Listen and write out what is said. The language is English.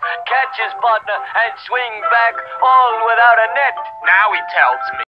catch his partner, and swing back, all without a net. Now he tells me.